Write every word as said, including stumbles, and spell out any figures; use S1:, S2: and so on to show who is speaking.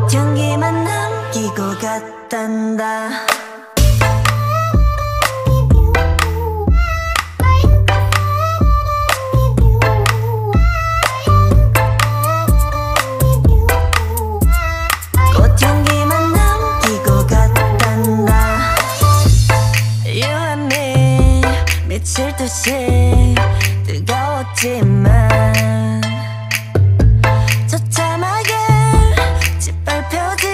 S1: 꽃향기만 남기고 갔단다. 꽃향기만 남기고 갔단다. You and me 미칠 듯이 뜨거웠지만